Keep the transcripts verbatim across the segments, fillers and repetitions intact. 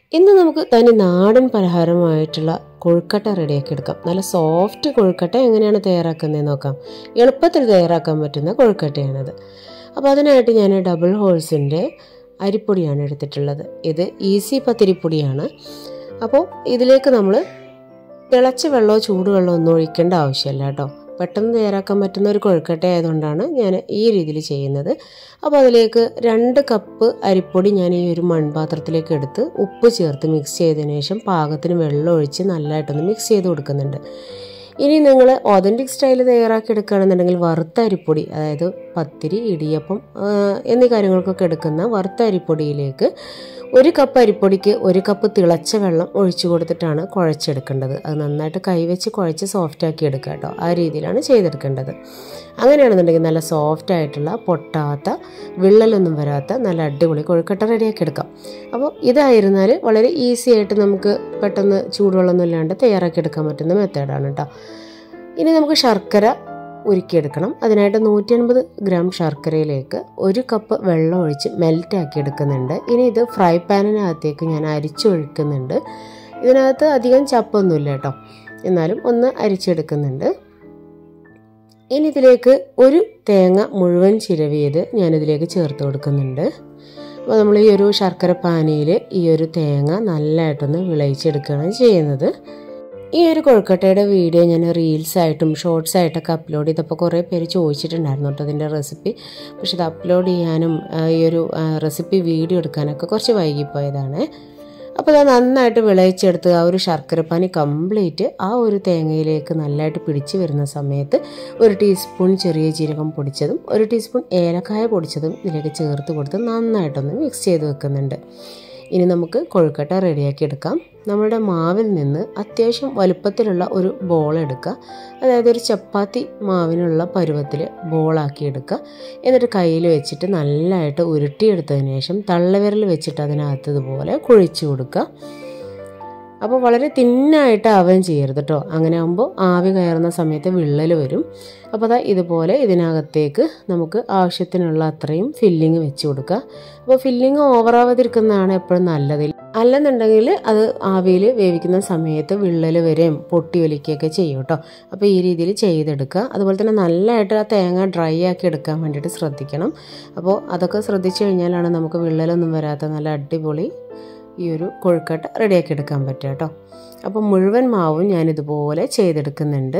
ഇന്ന് നമുക്ക് തനി നാടൻ പലഹാരമായിട്ടുള്ള കൊഴുക്കട്ട റെഡിയാക്കി എടുക്കാം. നല്ല സോഫ്റ്റ് കൊഴുക്കട്ട എങ്ങനെയാണ് തയ്യാറാക്കുന്നതെന്ന് നോക്കാം. എളുപ്പത്തിൽ തയ്യാറാക്കാൻ പറ്റുന്ന കൊഴുക്കട്ടയാണത്. അപ്പോൾ അതിനായിട്ട് ഞാൻ ഡബിൾ ഹോൾസിൻ്റെ അരിപ്പൊടിയാണ് എടുത്തിട്ടുള്ളത്. ഇത് ഈസി പത്തിരിപ്പൊടിയാണ്. അപ്പോൾ ഇതിലേക്ക് നമ്മൾ തിളച്ച വെള്ളമോ ചൂടുവെള്ളമോ ഒന്നും ഒഴിക്കേണ്ട ആവശ്യമില്ല കേട്ടോ. പെട്ടെന്ന് തയ്യാറാക്കാൻ പറ്റുന്ന ഒരു കൊഴുക്കട്ട ആയതുകൊണ്ടാണ് ഞാൻ ഈ രീതിയിൽ ചെയ്യുന്നത്. അപ്പോൾ അതിലേക്ക് രണ്ട് കപ്പ് അരിപ്പൊടി ഞാൻ ഈ ഒരു മൺപാത്രത്തിലേക്ക് എടുത്ത് ഉപ്പ് ചേർത്ത് മിക്സ് ചെയ്തതിന് ശേഷം പാകത്തിന് വെള്ളം ഒഴിച്ച് നല്ലതായിട്ടൊന്ന് മിക്സ് ചെയ്ത് കൊടുക്കുന്നുണ്ട്. ഇനി നിങ്ങൾ ഓതൻറ്റിക് സ്റ്റൈൽ തയ്യാറാക്കി എടുക്കുകയാണെന്നുണ്ടെങ്കിൽ വറുത്ത അരിപ്പൊടി, അതായത് പത്തിരി, ഇടിയപ്പം എന്നീ കാര്യങ്ങൾക്കൊക്കെ എടുക്കുന്ന വറുത്ത അരിപ്പൊടിയിലേക്ക് ഒരു കപ്പ് അരിപ്പൊടിക്ക് ഒരു കപ്പ് തിളച്ച വെള്ളം ഒഴിച്ചു കൊടുത്തിട്ടാണ് കുഴച്ചെടുക്കേണ്ടത്. അത് നന്നായിട്ട് കൈവച്ച് കുഴച്ച് സോഫ്റ്റാക്കി എടുക്കുക കേട്ടോ. ആ രീതിയിലാണ് ചെയ്തെടുക്കേണ്ടത്. അങ്ങനെയാണെന്നുണ്ടെങ്കിൽ നല്ല സോഫ്റ്റ് ആയിട്ടുള്ള പൊട്ടാത്ത വിള്ളലൊന്നും വരാത്ത നല്ല അടിപൊളി കൊഴുക്കട്ട റെഡിയാക്കി എടുക്കാം. അപ്പോൾ ഇതായിരുന്നാൽ വളരെ ഈസി ആയിട്ട് നമുക്ക് പെട്ടെന്ന് ചൂടുവെള്ളമൊന്നും ഇല്ലാണ്ട് തയ്യാറാക്കി എടുക്കാൻ പറ്റുന്ന മെത്തേഡാണ് കേട്ടോ. ഇനി നമുക്ക് ശർക്കര ഉരുക്കിയെടുക്കണം. അതിനായിട്ട് നൂറ്റി അൻപത് ഗ്രാം ശർക്കരയിലേക്ക് ഒരു കപ്പ് വെള്ളം ഒഴിച്ച് മെൽറ്റാക്കി എടുക്കുന്നുണ്ട്. ഇനി ഇത് ഫ്രൈ പാനിനകത്തേക്ക് ഞാൻ അരിച്ചൊഴിക്കുന്നുണ്ട്. ഇതിനകത്ത് അധികം ചപ്പൊന്നുമില്ല കേട്ടോ, എന്നാലും ഒന്ന് അരിച്ചെടുക്കുന്നുണ്ട്. ഇനി ഇതിലേക്ക് ഒരു തേങ്ങ മുഴുവൻ ചിരവിയത് ഞാനിതിലേക്ക് ചേർത്ത് കൊടുക്കുന്നുണ്ട്. അപ്പോൾ നമ്മൾ ഈ ഒരു ശർക്കര പാനിയിൽ ഈ ഒരു തേങ്ങ നല്ലതായിട്ടൊന്ന് വിളയിച്ചെടുക്കുകയാണ് ചെയ്യുന്നത്. ഈ ഒരു കൊഴുക്കട്ടയുടെ വീഡിയോ ഞാൻ റീൽസായിട്ടും ഷോർട്സ് ആയിട്ടൊക്കെ അപ്ലോഡ് ചെയ്തപ്പോൾ കുറേ പേര് ചോദിച്ചിട്ടുണ്ടായിരുന്നു കേട്ടോ അതിൻ്റെ റെസിപ്പി. പക്ഷെ ഇത് അപ്ലോഡ് ചെയ്യാനും ഈ ഒരു റെസിപ്പി വീഡിയോ എടുക്കാനൊക്കെ കുറച്ച് വൈകിപ്പോയതാണ്. അപ്പോൾ അത് നന്നായിട്ട് വിളയിച്ചെടുത്ത് ആ ഒരു ശർക്കരപ്പാനി കംപ്ലീറ്റ് ആ ഒരു തേങ്ങയിലേക്ക് നല്ലതായിട്ട് പിടിച്ച് വരുന്ന സമയത്ത് ഒരു ടീസ്പൂൺ ചെറിയ ജീരകം പൊടിച്ചതും ഒരു ടീസ്പൂൺ ഏലക്കായ പൊടിച്ചതും ഇതിലേക്ക് ചേർത്ത് കൊടുത്ത് നന്നായിട്ടൊന്ന് മിക്സ് ചെയ്ത് വെക്കുന്നുണ്ട്. ഇനി നമുക്ക് കൊഴുക്കട്ട റെഡിയാക്കി എടുക്കാം. നമ്മുടെ മാവിൽ നിന്ന് അത്യാവശ്യം വലുപ്പത്തിലുള്ള ഒരു ബോൾ എടുക്കുക. അതായത് ഒരു ചപ്പാത്തി മാവിനുള്ള പരുവത്തിൽ ബോളാക്കി എടുക്കുക. എന്നിട്ട് കയ്യിൽ വെച്ചിട്ട് നല്ലതായിട്ട് ഉരുട്ടിയെടുത്തതിന് ശേഷം തള്ളവിരൽ വെച്ചിട്ട് അതിനകത്ത് ഇതുപോലെ കുഴിച്ചു കൊടുക്കുക. അപ്പോൾ വളരെ തിന്നായിട്ട് ആവുകയും ചെയ്യരുത് കേട്ടോ. അങ്ങനെ ആകുമ്പോൾ ആവി കയറുന്ന സമയത്ത് വിള്ളൽ വരും. അപ്പോൾ അതാ ഇതുപോലെ ഇതിനകത്തേക്ക് നമുക്ക് ആവശ്യത്തിനുള്ള അത്രയും ഫില്ലിങ് വെച്ച് കൊടുക്കുക. അപ്പോൾ ഫില്ലിങ് ഓവറാവാതിരിക്കുന്നതാണ് എപ്പോഴും നല്ലത്. അല്ലെന്നുണ്ടെങ്കിൽ അത് ആവിയിൽ വേവിക്കുന്ന സമയത്ത് വിള്ളൽ വരെയും പൊട്ടി ഒലിക്കുകയൊക്കെ ചെയ്യും കേട്ടോ. അപ്പോൾ ഈ രീതിയിൽ ചെയ്തെടുക്കുക. അതുപോലെ തന്നെ നല്ലതായിട്ട് ആ തേങ്ങ ഡ്രൈ ആക്കി എടുക്കാൻ വേണ്ടിയിട്ട് ശ്രദ്ധിക്കണം. അപ്പോൾ അതൊക്കെ ശ്രദ്ധിച്ചു കഴിഞ്ഞാലാണ് നമുക്ക് വിള്ളലൊന്നും വരാത്ത നല്ല അടിപൊളി ഈ ഒരു കൊഴുക്കട്ട റെഡിയാക്കി എടുക്കാൻ പറ്റുക കേട്ടോ. അപ്പോൾ മുഴുവൻ മാവും ഞാനിതുപോലെ ചെയ്തെടുക്കുന്നുണ്ട്.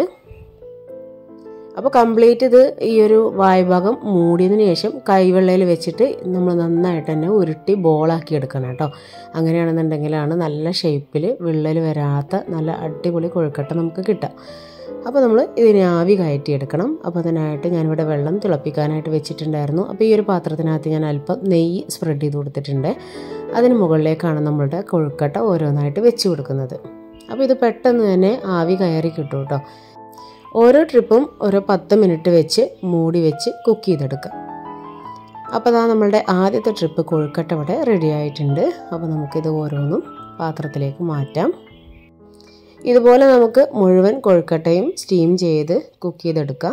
അപ്പോൾ കംപ്ലീറ്റ് ഇത് ഈ ഒരു വായ്ഭാഗം മൂടിയതിന് ശേഷം കൈവെള്ളയിൽ വെച്ചിട്ട് നമ്മൾ നന്നായിട്ട് തന്നെ ഉരുട്ടി ബോളാക്കി എടുക്കണം കേട്ടോ. അങ്ങനെയാണെന്നുണ്ടെങ്കിലാണ് നല്ല ഷേപ്പിൽ വിള്ളൽ വരാത്ത നല്ല അടിപൊളി കൊഴുക്കട്ട നമുക്ക് കിട്ടുക. അപ്പോൾ നമ്മൾ ഇതിനെ ആവി കയറ്റിയെടുക്കണം. അപ്പോൾ അതിനായിട്ട് ഞാനിവിടെ വെള്ളം തിളപ്പിക്കാനായിട്ട് വെച്ചിട്ടുണ്ടായിരുന്നു. അപ്പോൾ ഈ ഒരു പാത്രത്തിനകത്ത് ഞാൻ അല്പം നെയ്യ് സ്പ്രെഡ് ചെയ്ത് കൊടുത്തിട്ടുണ്ട്. അതിന് മുകളിലേക്കാണ് നമ്മളുടെ കൊഴുക്കട്ട ഓരോന്നായിട്ട് വെച്ച് കൊടുക്കുന്നത്. അപ്പോൾ ഇത് പെട്ടെന്ന് തന്നെ ആവി കയറി കിട്ടും കേട്ടോ. ഓരോ ട്രിപ്പും ഓരോ പത്ത് മിനിറ്റ് വെച്ച് മൂടി വെച്ച് കുക്ക് ചെയ്തെടുക്കാം. അപ്പോൾ അതാ നമ്മളുടെ ആദ്യത്തെ ട്രിപ്പ് കൊഴുക്കട്ട ഇവിടെ റെഡി ആയിട്ടുണ്ട്. അപ്പോൾ നമുക്കിത് ഓരോന്നും പാത്രത്തിലേക്ക് മാറ്റാം. ഇതുപോലെ നമുക്ക് മുഴുവൻ കൊഴുക്കട്ടയും സ്റ്റീം ചെയ്ത് കുക്ക് ചെയ്തെടുക്കാം.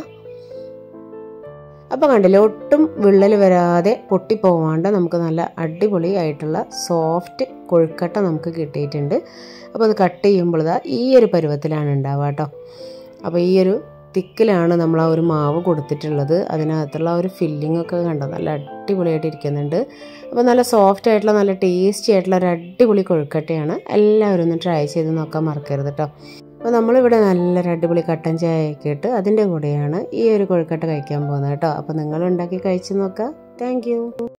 അപ്പോൾ കണ്ടില്ലേ, ഒട്ടും വിള്ളൽ വരാതെ പൊട്ടിപ്പോവാണ്ട് നമുക്ക് നല്ല അടിപൊളി ആയിട്ടുള്ള സോഫ്റ്റ് കൊഴുക്കട്ട നമുക്ക് കിട്ടിയിട്ടുണ്ട്. അപ്പോൾ അത് കട്ട് ചെയ്യുമ്പോൾ ഇതാ ഈ ഒരു പരുവത്തിലാണ് ഉണ്ടാവുക കേട്ടോ. അപ്പോൾ ഈ ഒരു തിക്കിലാണ് നമ്മൾ ആ ഒരു മാവ് കൊടുത്തിട്ടുള്ളത്. അതിനകത്തുള്ള ആ ഒരു ഫില്ലിംഗ് ഒക്കെ കണ്ടോ നല്ല അടിപൊളിയായിട്ട് ഇരിക്കുന്നുണ്ട്. അപ്പോൾ നല്ല സോഫ്റ്റ് ആയിട്ടുള്ള നല്ല ടേസ്റ്റി ആയിട്ടുള്ള ഒരു അടിപൊളി കൊഴുക്കട്ടയാണ്. എല്ലാവരും ഒന്ന് ട്രൈ ചെയ്ത് നോക്കാൻ മറക്കരുത് കേട്ടോ. അപ്പോൾ നമ്മളിവിടെ നല്ലൊരു അടിപൊളി കട്ടൻ ചായയൊക്കെ ഇട്ട് അതിൻ്റെ കൂടെയാണ് ഈ ഒരു കൊഴുക്കട്ട കഴിക്കാൻ പോകുന്നത് കേട്ടോ. അപ്പോൾ നിങ്ങൾ ഉണ്ടാക്കി കഴിച്ച് നോക്കുക. Thank U.